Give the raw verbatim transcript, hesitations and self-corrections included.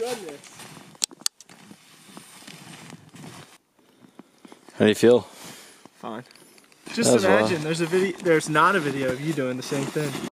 goodness. How do you feel? Fine. Just imagine, there's a video. There's not a video of you doing the same thing.